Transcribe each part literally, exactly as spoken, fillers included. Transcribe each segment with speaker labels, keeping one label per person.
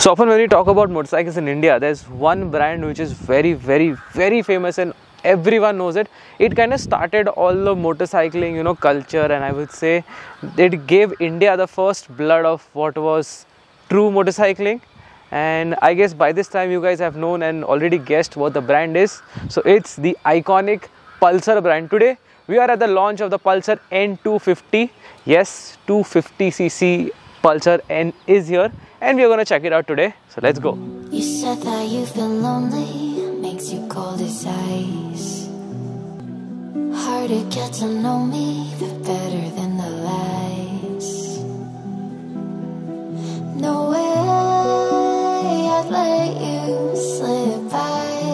Speaker 1: So often when we talk about motorcycles in India, there's one brand which is very, very, very famous and everyone knows it. It kind of started all the motorcycling, you know, culture, and I would say it gave India the first blood of what was true motorcycling. And I guess by this time you guys have known and already guessed what the brand is. So it's the iconic Pulsar brand. Today we are at the launch of the Pulsar N two fifty. Yes, two fifty c c Pulsar N is here, and we are going to check it out today. So let's go.
Speaker 2: You said that you've been lonely, makes you cold as ice. Hard to get to know me, but better than the lies. No way I'd let you slip by.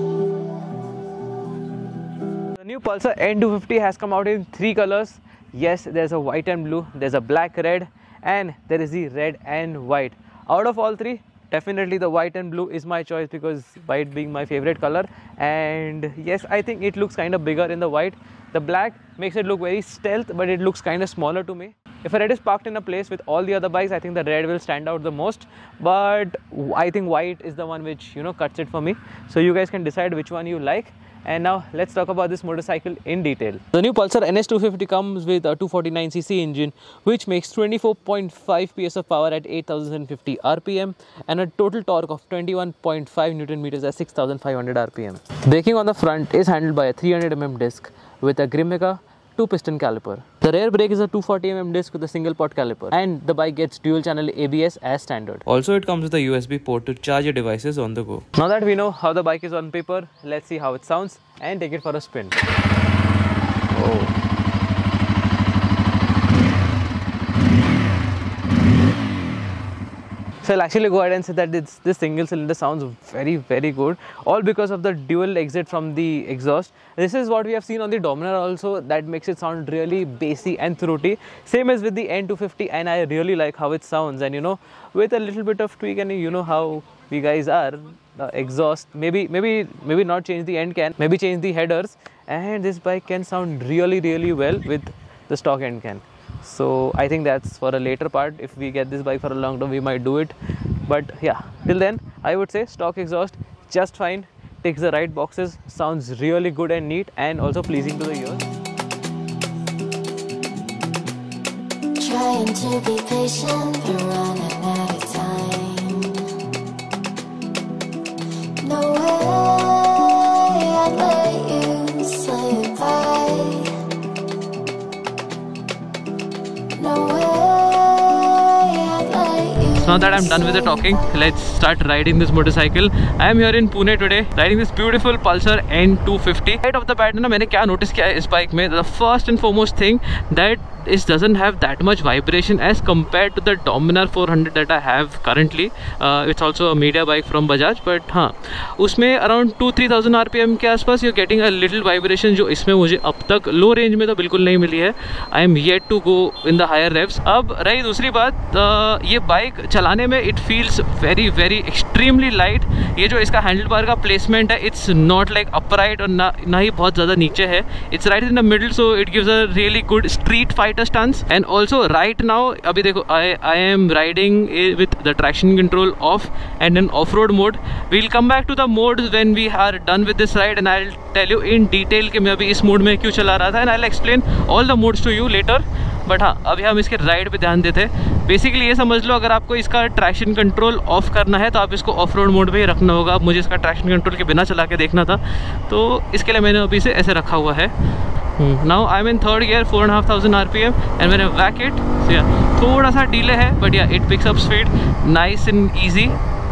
Speaker 1: The new Pulsar N two fifty has come out in three colors. Yes, there's a white and blue, there's a black, red, and there is the red and white. Out of all three, definitely the white and blue is my choice because white being my favorite color. And yes, I think it looks kind of bigger in the white. The black makes it look very stealth, but it looks kind of smaller to me. If a red is parked in a place with all the other bikes, I think the red will stand out the most. But I think white is the one which, you know, cuts it for me. So you guys can decide which one you like. And now let's talk about this motorcycle in detail. The new Pulsar N S two fifty comes with a two forty-nine c c engine, which makes twenty-four point five p s of power at eight thousand fifty r p m and a total torque of twenty-one point five newton meters at six thousand five hundred r p m. Braking on the front is handled by a three hundred millimeter disc with a Grimeca two piston caliper. The rear brake is a two forty millimeter disc with a single pot caliper, and the bike gets dual channel A B S as standard. Also, it comes with a U S B port to charge your devices on the go. Now that we know how the bike is on paper, let's see how it sounds and take it for a spin. Oh. So I'll actually go ahead and say that it's, this single cylinder sounds very, very good, all because of the dual exit from the exhaust. This is what we have seen on the Dominar also, that makes it sound really bassy and throaty. Same as with the N two fifty, and I really like how it sounds. And you know, with a little bit of tweak, and you know how we guys are, the exhaust, maybe, maybe, maybe not change the end can, maybe change the headers, and this bike can sound really, really well with the stock end can. So I think that's for a later part. If we get this bike for a long term, we might do it. But yeah, till then I would say stock exhaust just fine, ticks the right boxes, sounds really good and neat, and also pleasing to the ears.
Speaker 2: Trying to be patient, but running out of time. No way I'd let you slip by.
Speaker 1: So now that I'm done with the talking, let's start riding this motorcycle. I am here in Pune today, riding this beautiful Pulsar N two fifty. Right off the bat, ना मैंने क्या notice किया है इस bike में? The first and foremost thing that it doesn't have that much vibration as compared to the Dominar four hundred that I have currently. Uh, it's also a media bike from Bajaj, but हाँ, उसमें around two three thousand R P M के आसपास you're getting a little vibration जो इसमें मुझे अब तक low range में तो बिल्कुल नहीं मिली है. I am yet to go in the higher revs. अब रही दूसरी बात, uh, ये बाइक चलाने में it feels very very extremely light. ये जो इसका हैंडल बार का प्लेसमेंट है, it's not like upright और ना ना ही बहुत ज़्यादा नीचे है. It's right in the middle, so it gives a really good street fighter stance. And also right now, अभी देखो, I I am riding with the traction control off and in off-road mode. We'll come back to the modes when we are done with this ride, and I'll tell you in detail कि मैं अभी इस mode में क्यों चला रहा था, and I'll explain all the modes to you later. But हाँ, अभी हम इसके राइड पे ध्यान देते हैं. बेसिकली ये समझ लो, अगर आपको इसका ट्रैक्शन कंट्रोल ऑफ करना है तो आप इसको ऑफ रोड मोड पे ही रखना होगा. मुझे इसका ट्रैक्शन कंट्रोल के बिना चला के देखना था, तो इसके लिए मैंने अभी से ऐसे रखा हुआ है. Now I am in third gear, four and half thousand R P M, and मैंने वैक इट. थोड़ा सा डिले है, but yeah it picks up speed nice and easy.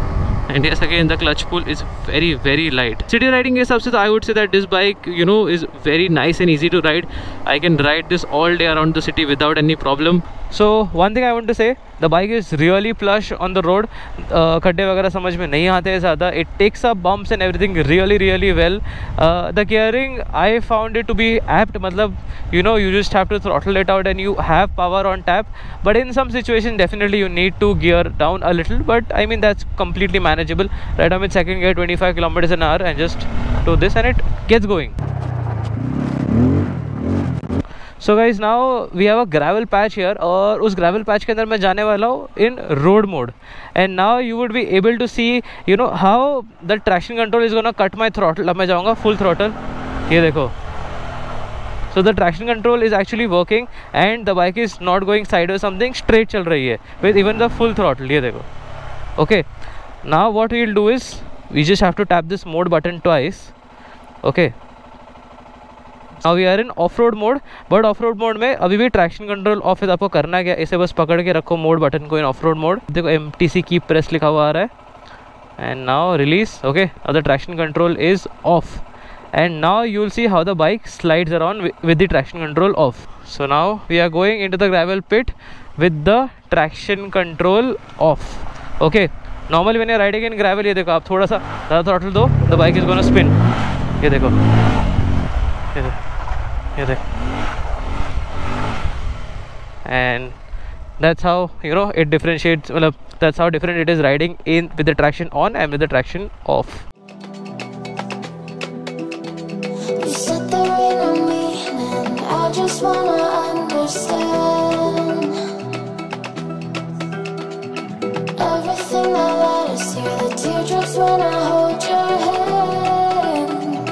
Speaker 1: And yes, again the clutch pull is very very light. City riding के हिसाब से तो I would say that this bike, you know, is very nice and easy to ride. I can ride this all day around the city without any problem. So one thing I want to say, the bike is really plush on the road. uh, खड्डे वगैरह समझ में नहीं आते हैं ज़्यादा. It takes up bumps and everything really really well. uh, the gearing I found it to be apt. मतलब you know, you just have to throttle it out and you have power on tap, but in some situation definitely you need to gear down a little, but I mean that's completely manageable. Right, I'm in second gear, twenty-five kilometers an hour, and just do this and it gets going. So guys now we have a gravel patch here, और उस gravel patch के अंदर मैं जाने वाला हूँ in road mode. And now you would be able to see you know how the traction control is gonna cut my throttle. अब मैं जाऊँगा फुल थ्रॉटल, ये देखो. So the traction control is actually working and the bike is not going sideways something, straight चल रही है with even the full throttle. ये देखो. Okay. Now what we'll do is we just have to tap this mode button twice. Okay. Now we are in off-road mode, but off-road mode में अभी भी traction control off है. आपको करना क्या, इसे बस पकड़ के रखो mode button को in off-road mode. देखो M T C keep press लिखा हुआ आ रहा है. And now release. Okay. Now the traction control is off. And now you will see how the bike slides around with the traction control off. So now we are going into the gravel pit with the traction control off. Okay. Normally when you are riding in gravel, ये देखो आप थोड़ा सा ज़्यादा throttle दो, the bike is gonna spin. ये देखो, ये देखो, ये देखो. And that's how you know it differentiates. मतलब that's how different it is riding in with the traction on and with the traction off.
Speaker 2: Just wanna understand everything that led us here, the teardrops when I hold your hand.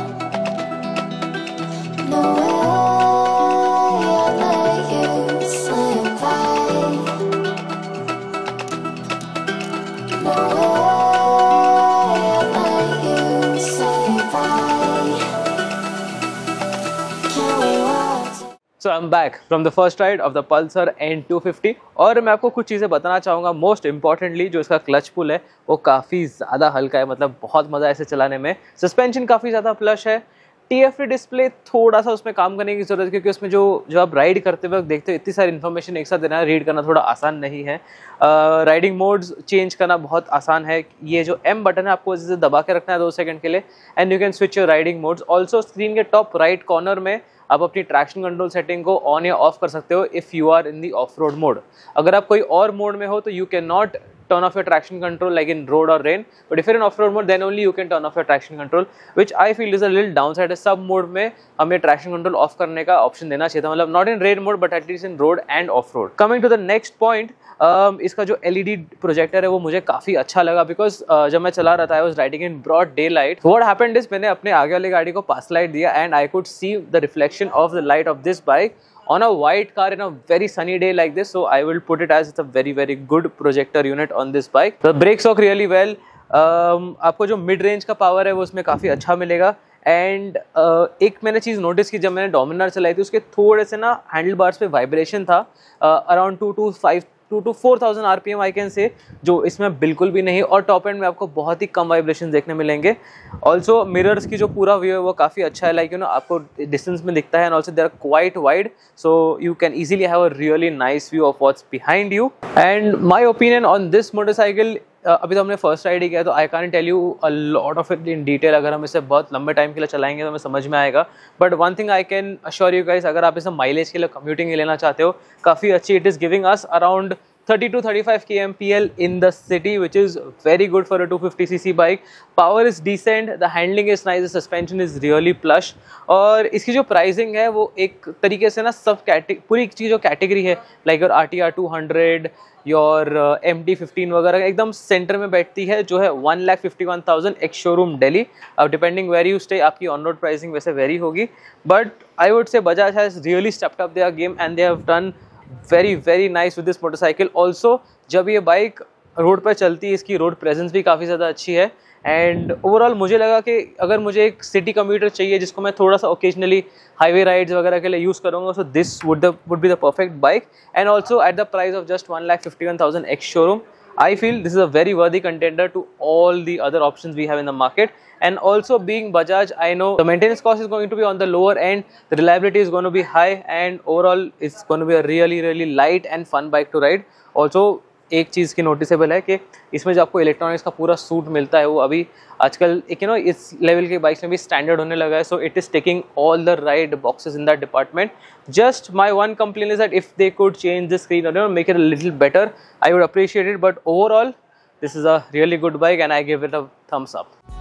Speaker 2: No way I'd let you slip by. No way I'd let you say bye. Can we walk?
Speaker 1: So I'm back from the first ride of the Pulsar N two fifty और मैं आपको कुछ चीज़ें बताना चाहूँगा. Most importantly जो इसका clutch पुल है वो काफ़ी ज़्यादा हल्का है, मतलब बहुत मज़ा है इसे चलाने में. सस्पेंशन काफ़ी ज़्यादा प्लश है. टी एफ टी डिस्प्ले थोड़ा सा उसमें काम करने की ज़रूरत है, क्योंकि उसमें जो जो आप राइड करते वक्त देखते हो इतनी सारी इन्फॉर्मेशन एक साथ देना, रीड करना थोड़ा आसान नहीं है. राइडिंग मोड्स चेंज करना बहुत आसान है. ये जो एम बटन है आपको जैसे दबा के रखना है दो सेकंड के लिए, and you can switch your riding modes. Also screen के टॉप राइट कॉर्नर में आप अपनी ट्रैक्शन कंट्रोल सेटिंग को ऑन या ऑफ कर सकते हो if you are in the off road mode. अगर आप कोई और मोड में हो तो you can not turn off your traction control like in road or rain, but if you're in off-road mode then only you can turn off your traction control, which I feel is a little downside. Sub mode में हमें traction control off करने का option देना चाहिए था, मतलब not in rain mode but at least in road and off-road. Coming to the next point, um, इसका जो L E D projector है वो मुझे काफ़ी अच्छा लगा, because uh, जब मैं चला रहा था I was riding in broad daylight. So what happened is मैंने अपने आगे वाली गाड़ी को pass light दिया and I could see the reflection of the light of this bike on a white car in a very sunny day like this. So I will put it as it's a very very good projector unit on this bike. The brakes work really well. um, आपको जो mid range का power है वो उसमें काफ़ी अच्छा मिलेगा. And uh, एक मैंने चीज़ नोटिस की जब मैंने डोमिनार चलाई थी, उसके थोड़े से ना हैंडल बार्स पे वाइब्रेशन था, around two two five two two four thousand R P M I can say, जो इसमें बिल्कुल भी नहीं. और टॉप एंड में आपको बहुत ही कम वाइब्रेशन देखने मिलेंगे. ऑल्सो मिरर्स की जो पूरा व्यू है वो काफ़ी अच्छा है, लाइक यू नो आपको डिस्टेंस में दिखता है, and also they are quite wide, so you can easily have a really nice view of what's behind you. And my opinion on this motorcycle, अभी तो हमने फर्स्ट राइड ही किया तो I can tell you a lot of it in detail. अगर हम इसे बहुत लंबे टाइम के लिए चलाएंगे तो हमें समझ में आएगा. But one thing I can assure you guys, अगर आप इसे माइलेज के लिए कम्यूटिंग लेना चाहते हो, काफ़ी अच्छी. It is giving us around thirty to thirty-five k M P L in the city, which is very good for a two fifty c c bike. Power is decent, the handling is nice, the suspension is really plush. और इसकी जो pricing है वो एक तरीके से ना सब कैटेगरी, पूरी चीज़ जो कैटेगरी है like your R T R two hundred, your M T fifteen वगैरह एकदम सेंटर में बैठती है, जो है one lakh fifty one thousand ex showroom Delhi. अब डिपेंडिंग वेर यू स्टे आपकी ऑन रोड प्राइसिंग वैसे वेरी होगी. But I would say Bajaj has really stepped up their game and they have done very very nice with this motorcycle. Also जब ये bike road पर चलती है इसकी road presence भी काफ़ी ज़्यादा अच्छी है. एंड ओवरऑल मुझे लगा कि अगर मुझे एक सिटी कम्यूटर चाहिए जिसको मैं थोड़ा सा ओकेजनली हाईवे राइड्स वगैरह के लिए यूज़ करूँगा, so this would the would be the perfect bike. And also at the price of just one lakh fifty one thousand ex showroom, I feel this is a very worthy contender to all the other options we have in the market. And also being Bajaj, I know the maintenance cost is going to be on the lower end, the reliability is going to be high, and overall it's going to be a really really light and fun bike to ride. Also एक चीज़ की noticeable है कि इसमें जो आपको electronics का पूरा suit मिलता है वो अभी आजकल एक यू नो इस लेवल के बाइक्स में भी स्टैंडर्ड होने लगा है. So it is taking all the right boxes in that department. Just my one complain is that if they could change the screen और make it a little better, I would appreciate it. But overall this is a really good bike and I give it a thumbs up.